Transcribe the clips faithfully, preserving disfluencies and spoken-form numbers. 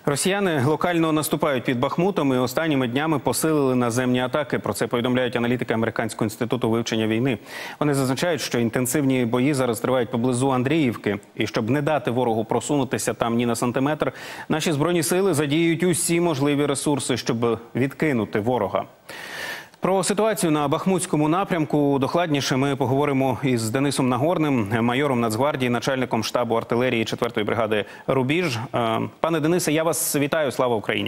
Росіяни локально наступають під Бахмутом і останніми днями посилили наземні атаки. Про це повідомляють аналітики Американського інституту вивчення війни. Вони зазначають, що інтенсивні бої зараз тривають поблизу Андріївки. І щоб не дати ворогу просунутися там ні на сантиметр, наші Збройні сили задіюють усі можливі ресурси, щоб відкинути ворога. Про ситуацію на Бахмутському напрямку докладніше ми поговоримо із Денисом Нагорним, майором Нацгвардії, начальником штабу артилерії четвертої бригади «Рубіж». Пане Денисе, я вас вітаю. Слава Україні!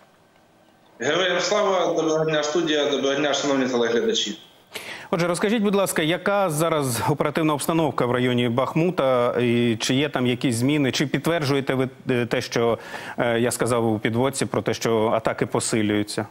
Героям слава! Доброго дня, студія! Доброго дня, шановні телеглядачі! Отже, розкажіть, будь ласка, яка зараз оперативна обстановка в районі Бахмута, і чи є там якісь зміни, чи підтверджуєте ви те, що я сказав у підводці, про те, що атаки посилюються?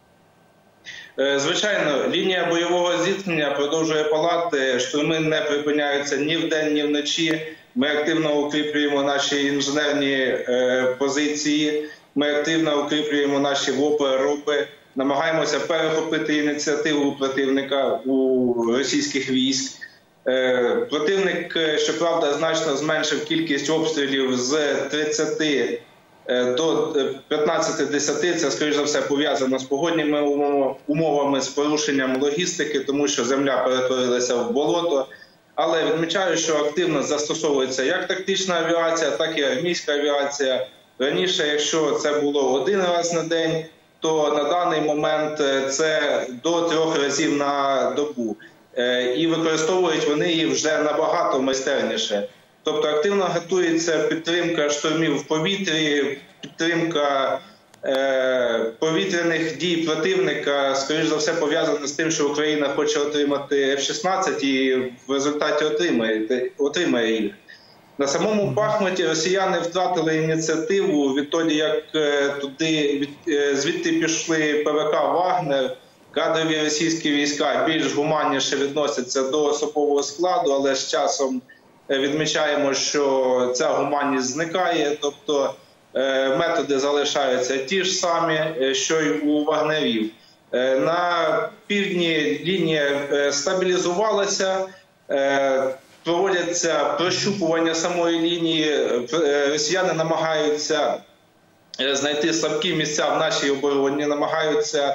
Звичайно, лінія бойового зіткнення продовжує палати, штурми не припиняються ні вдень, ні вночі. Ми активно укріплюємо наші інженерні е, позиції, ми активно укріплюємо наші ВОПи, РОПи, намагаємося перехопити ініціативу противника у російських військ. Е, противник, щоправда, значно зменшив кількість обстрілів з тридцяти до п'ятнадцяти десяти, це, скоріш за все, пов'язано з погодніми умовами, з порушенням логістики, тому що земля перетворилася в болото. Але відмічаю, що активно застосовується як тактична авіація, так і армійська авіація. Раніше, якщо це було один раз на день, то на даний момент це до трьох разів на добу. І використовують вони її вже набагато майстерніше. Тобто активно готується підтримка штурмів в повітрі, підтримка е, повітряних дій противника, скоріш за все, пов'язана з тим, що Україна хоче отримати еф шістнадцять і в результаті отримає, отримає їх. На самому Бахмуті росіяни втратили ініціативу відтоді, як е, туди, від, е, звідти пішли ПВК «Вагнер». Кадрові російські війська більш гуманніше відносяться до особового складу, але з часом відмічаємо, що ця гуманність зникає, тобто методи залишаються ті ж самі, що й у вагнерів. На півдні лінія стабілізувалася, проводяться прощупування самої лінії, росіяни намагаються знайти слабкі місця в нашій обороні, намагаються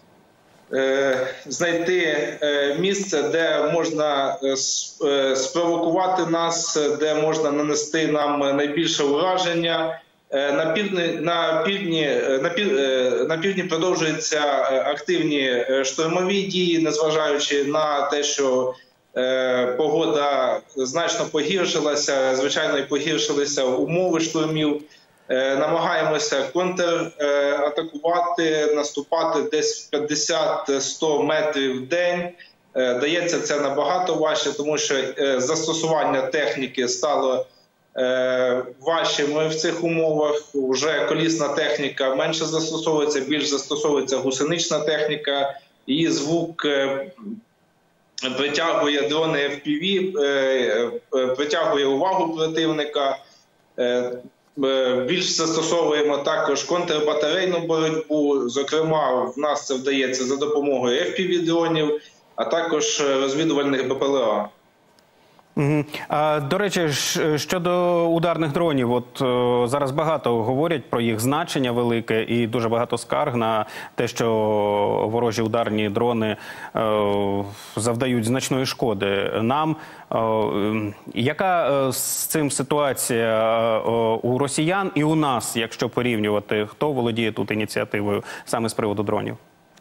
знайти місце, де можна спровокувати нас, де можна нанести нам найбільше ураження. На півдні, на півдні, на пів, на півдні продовжуються активні штурмові дії, незважаючи на те, що погода значно погіршилася, звичайно, і погіршилися умови штурмів. Намагаємося контратакувати, наступати десь п'ятдесят-сто метрів в день. Дається це набагато важче, тому що застосування техніки стало важчим в цих умовах. Уже колісна техніка менше застосовується, більш застосовується гусенична техніка. Її звук притягує дрони еф пі ві, притягує увагу противника. Більш застосовуємо також контрбатарейну боротьбу, зокрема в нас це вдається за допомогою еф пі ві-дронів, а також розвідувальних бе пе ел а. Угу. А, до речі, щодо ударних дронів, от зараз багато говорять про їх значення велике і дуже багато скарг на те, що ворожі ударні дрони е, завдають значної шкоди нам. Е, яка е, з цим ситуація е, у росіян і у нас, якщо порівнювати, хто володіє тут ініціативою саме з приводу дронів?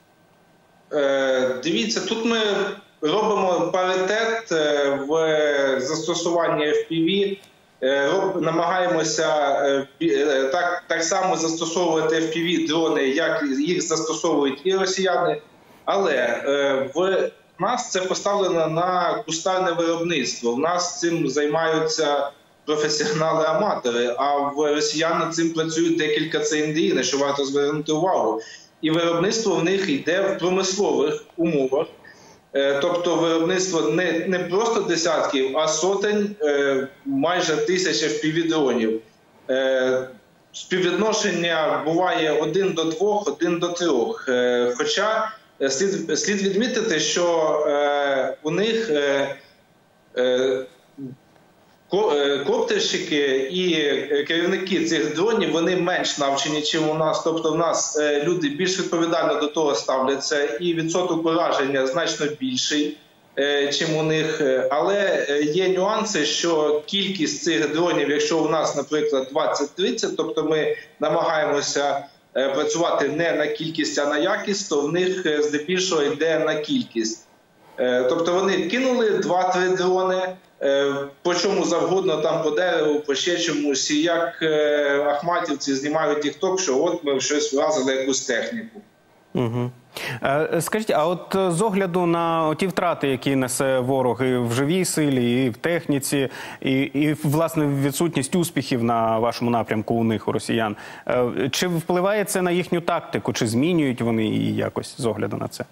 Е, дивіться, тут ми робимо паритет в застосуванні еф пі ві, намагаємося так, так само застосовувати еф пі ві-дрони, як їх застосовують і росіяни, але в нас це поставлено на кустарне виробництво. В нас цим займаються професіонали-аматори, а в росіян цим працюють декілька це ін ді і, на що варто звернути увагу. І виробництво в них йде в промислових умовах. Тобто виробництво не, не просто десятків, а сотень, майже тисяч еф пі ві-дронів. Співвідношення буває один до двох, один до трьох. Хоча слід, слід відмітити, що у них Коптерщики і керівники цих дронів, вони менш навчені, ніж у нас. Тобто в нас люди більш відповідально до того ставляться, і відсоток ураження значно більший, ніж у них. Але є нюанси, що кількість цих дронів, якщо у нас, наприклад, двадцять-тридцять, тобто ми намагаємося працювати не на кількість, а на якість, то в них здебільшого йде на кількість. Тобто вони кинули два-три дрони, по чому завгодно, там по дереву, по ще чомусь, і як ахматівці знімають тік-ток, що от ми щось вразили, якусь техніку. Угу. Скажіть, а от з огляду на ті втрати, які несе ворог і в живій силі, і в техніці, і, і власне відсутність успіхів на вашому напрямку у них, у росіян, чи впливає це на їхню тактику, чи змінюють вони її якось з огляду на це?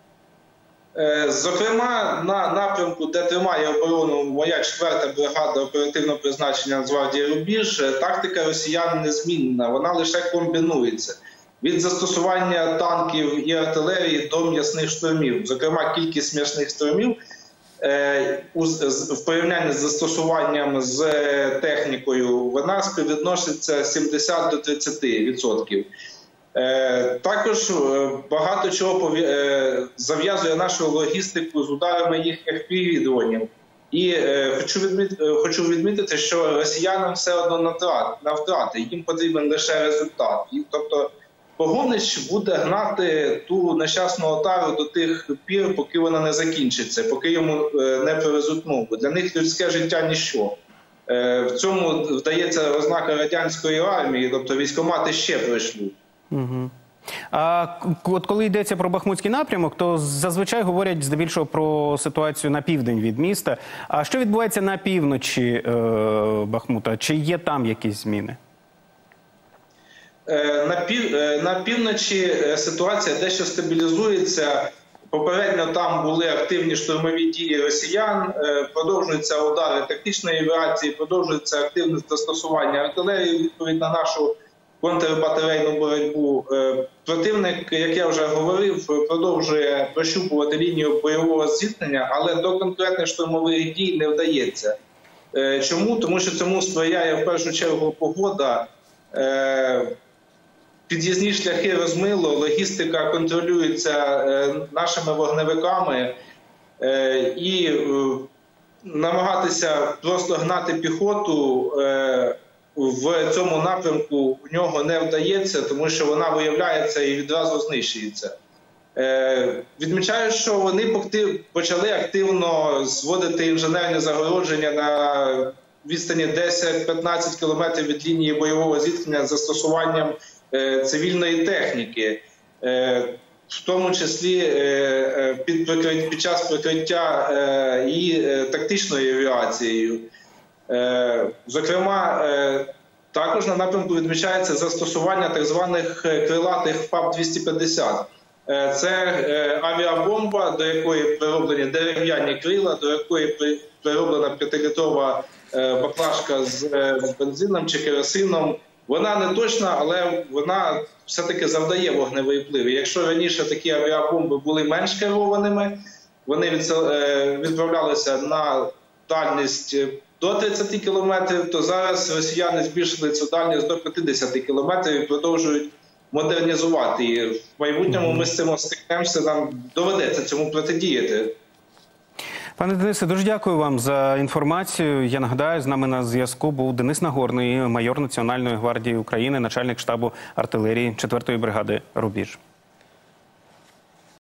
Зокрема, на напрямку, де тримає оборону моя четверта бригада оперативного призначення Нацгвардії «Рубіж», тактика росіян незмінна, вона лише комбінується. Від застосування танків і артилерії до м'ясних штурмів. Зокрема, кількість м'ясних штурмів в порівнянні з застосуванням з технікою, вона співвідноситься сімдесят до тридцяти відсотків. Також багато чого зав'язує нашу логістику з ударами їх еф пі ві-дронів. І хочу відмітити, що росіянам все одно на втрати, їм потрібен лише результат. Тобто Погонич буде гнати ту нещасну отару до тих пір, поки вона не закінчиться, поки йому не привезуть нову. Для них людське життя – ніщо. В цьому вдається ознака радянської армії, тобто військкомати ще прийшли. Угу. А от коли йдеться про Бахмутський напрямок, то зазвичай говорять здебільшого про ситуацію на південь від міста. А що відбувається на півночі е, Бахмута? Чи є там якісь зміни? На, пів, на півночі ситуація дещо стабілізується. Попередньо там були активні штурмові дії росіян, продовжуються удари тактичної авіації, продовжується активне застосування артилерії відповідь на нашу контрбатарейну боротьбу. Противник, як я вже говорив, продовжує прощупувати лінію бойового зіткнення, але до конкретних штурмових дій не вдається. Чому? Тому що цьому сприяє в першу чергу погода. Під'їзні шляхи розмило, логістика контролюється нашими вогневиками, і намагатися просто гнати піхоту в цьому напрямку у нього не вдається, тому що вона виявляється і відразу знищується. Відмічаю, що вони почали активно зводити інженерні загородження на відстані десять-п'ятнадцять кілометрів від лінії бойового зіткнення з застосуванням цивільної техніки, в тому числі під, прикриття, під час прикриття і тактичною авіацією. Зокрема, також на напрямку відмічається застосування так званих крилатих ФАП двісті п'ятдесят. Це авіабомба, до якої прироблені дерев'яні крила, до якої прироблена п'ятилітрова баклажка з бензином чи керосином. Вона не точна, але вона все-таки завдає вогневий вплив. І якщо раніше такі авіабомби були менш керованими, вони відправлялися на дальність до тридцяти кілометрів, то зараз росіяни збільшили цю дальність до п'ятдесяти кілометрів і продовжують модернізувати її. В майбутньому ми з цим стикнемося, нам доведеться цьому протидіяти. Пане Денисе, дуже дякую вам за інформацію. Я нагадаю, з нами на зв'язку був Денис Нагорний, майор Національної гвардії України, начальник штабу артилерії четвертої бригади «Рубіж».